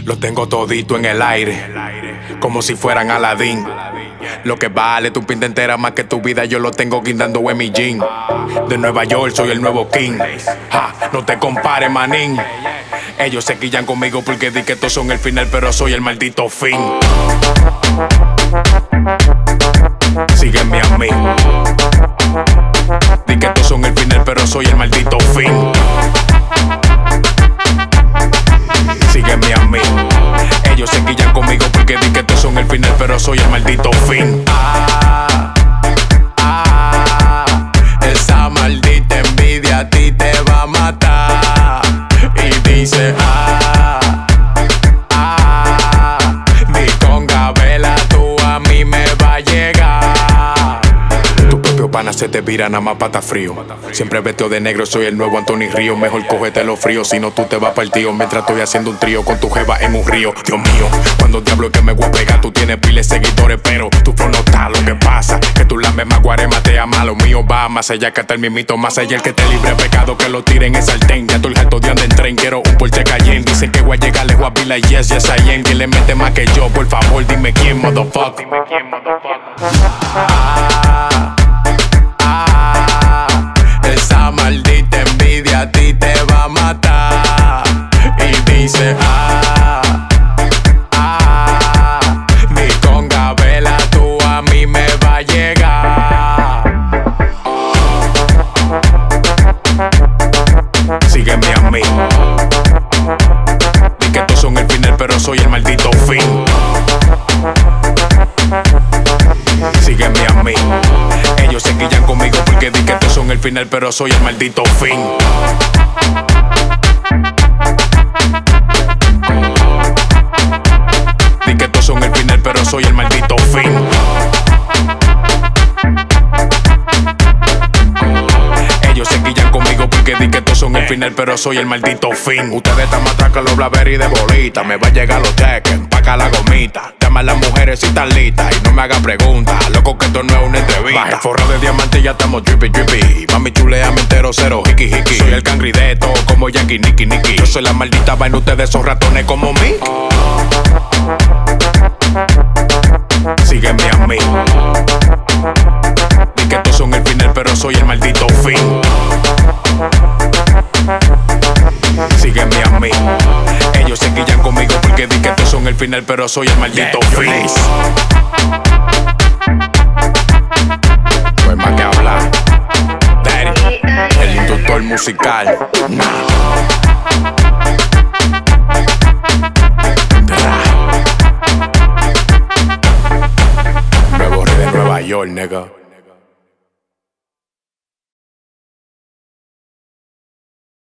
Lo tengo todito en el aire, como si fueran Aladdin. Lo que vale tu pinta entera más que tu vida, yo lo tengo guindando en mi jean. De Nueva York soy el nuevo king. No te compares, manín. Ellos se quillan conmigo porque di que estos son el final, pero soy el maldito fin. Sígueme a mí. Di que estos son el final, pero soy el maldito fin. Sígueme a mí. Ellos se quillan conmigo porque di que estos son el final, pero soy el maldito fin. Esa maldita envidia a ti te va a matar. Y dice ni con Gabela tú a mí me va a llegar. Tu propio pana se te vira nada más pata frío. Siempre vestido de negro, soy el nuevo Anthony Río. Mejor cógete los fríos, si no tú te vas partido. Mientras estoy haciendo un trío con tu jeva en un río. Dios mío, cuando diablo es que me voy a pegar. Tú tienes piles seguidores, pero tu flow no está. Lo que pasa que tú lames más guarema, te ama. Lo mío va más allá que hasta el mimito. Más allá el que te libre pecado, que lo tiren en sartén. Ya estoy harto de andar en tren, quiero un Porsche Cayenne. Dicen que voy a llegar lejos a Vila, yes, yes I am. ¿Quién le mete más que yo? Por favor, dime quién, motherfucker. Esa maldita envidia a ti te va a matar. Y dice ni con Gabela tú a mí me va a llegar. Sígueme a mí. Di que estos son el final, pero soy el maldito fin. Sígueme a mí. Ellos se quillan conmigo porque di que estos son el final, pero soy el maldito fin. Di que estos son el final, pero soy el maldito fin. Ellos se quillan conmigo porque di que estos son el final, pero soy el maldito fin. Ustedes están más atrás que los Blackberry de bolita. Me va a llegar los cheques, empaca la gomita. Llaman las mujeres y están listas. Y no me hagan preguntas, loco que esto no es una entrevista. Baja el forro de diamante y ya estamos drippy drippy. Mami chuleame entero, cero hiki hiki. Soy el cangrideto como Yankee Nicky Nicky. Yo soy la maldita vaina, ustedes son ratones como mí. Sígueme a mí. Di que estos son el final, pero soy el maldito fin. Sígueme a mí. Ellos se quillan conmigo porque di que estos son el final, pero soy el maldito fin. No hay más que hablar. Daddy, el inductor musical. Nuevo rey de Nueva York, nigga.